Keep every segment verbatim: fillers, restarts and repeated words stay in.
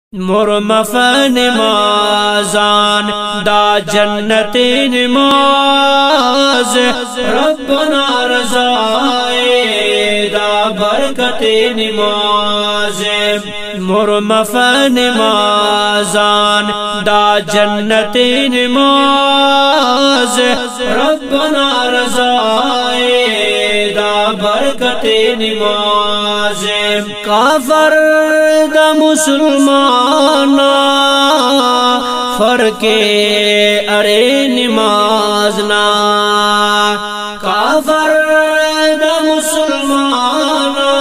مرمفہ نمازاں دا جنت نماز ربنا رضائے دا برکت نماز مرمفہ نمازاں دا جنت نماز ربنا رضائے دا برکت نماز کافر دا مسلمانا فرق ارے نمازنا کافر دا مسلمانا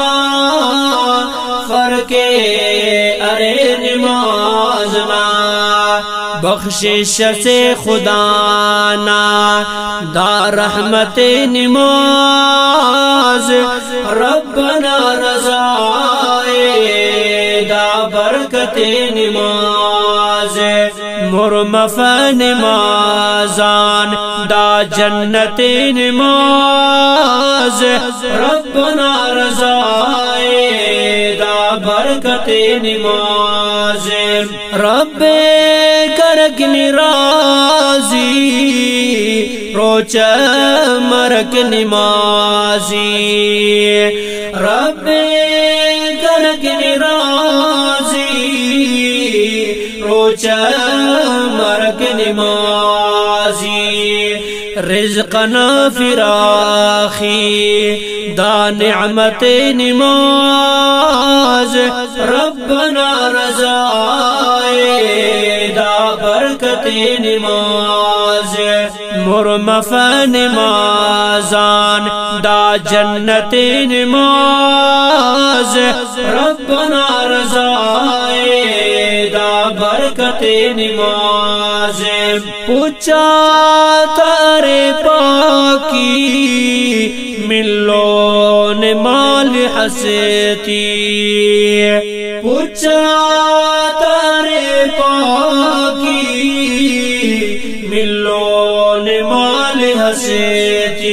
فرق ارے نمازنا بخشش سے خدا نا دا رحمت نماز ربنا رضائے دا برکت نماز مرمفہ نمازاں دا جنت نماز ربنا رضائے دا برکت نماز رب کرک نرازی روچ مرک نمازی رب کرک نرازی روچ مرک نمازی رزقنا فراخی دا نعمت نماز ربنا رضائے دا برکت نماز مرمفہ نمازاں دا جنت نماز ربنا رضائے دا برکت نماز پوچھا تارے پاکی ملون مال حسیتی پوچھا تارے پاکی ملون مال حسیتی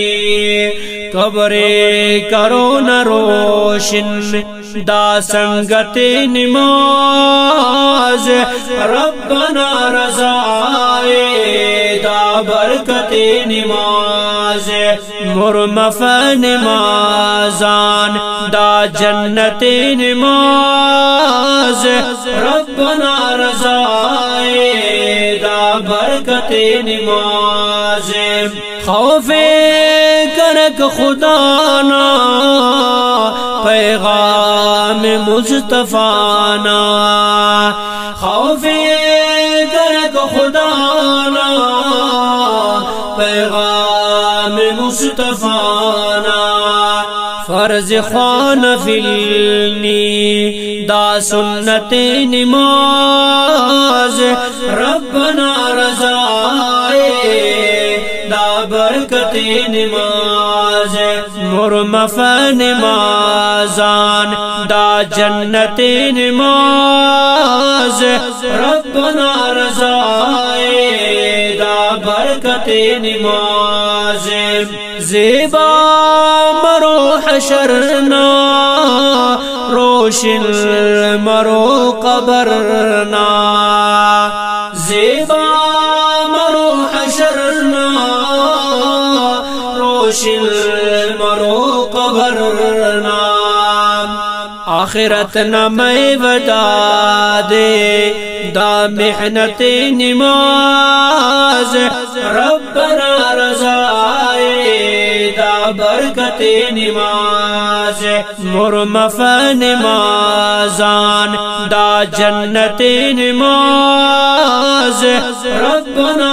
قبرے کرو نہ روشن دا سنگت نماز ربنا رضائے دا برکت نماز مرمفہ نمازاں دا جنت نماز ربنا رضائے دا برکت نماز خوف کرک خدا نا پیغام مصطفیٰ نا خوف کرک خدا نا پیغام مصطفیٰ نا فرض خوان فلنی دا سنت نماز ربنا رضائے دا برکت نماز مرمفہ نمازاں دا جنت نماز ربنا رضائے دا برکت نماز زیبا مرو حشرنا روشن مرو قبرنا زیبا مرو حشرنا روشن مرو قبرنا آخرت نہ میں بتا دے دا محنت نماز ربنا رضائے دا برکت نماز مرمفہ نمازاں دا جنت نماز ربنا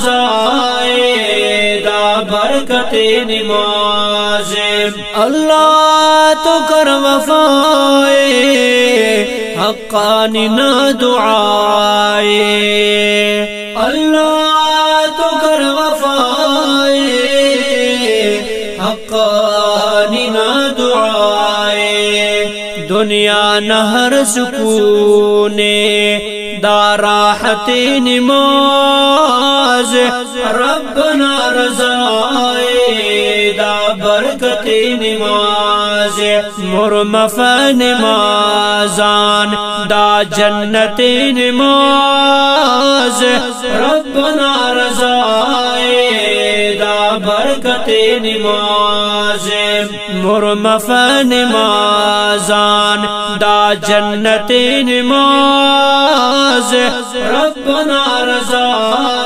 رضائے دا برکت نماز اللہ تو کر وفائے حقانی نہ دعائے اللہ تو کر وفائے حقانی نہ دعائے دنیا نہ ہر سکون دا راحت نماز ربنا رضائے دا برکت نماز مرمفہ نمازاں دا جنت نماز ربنا رضائے دا برکت نماز مرمفہ نمازاں دا جنت نماز ربنا رضائے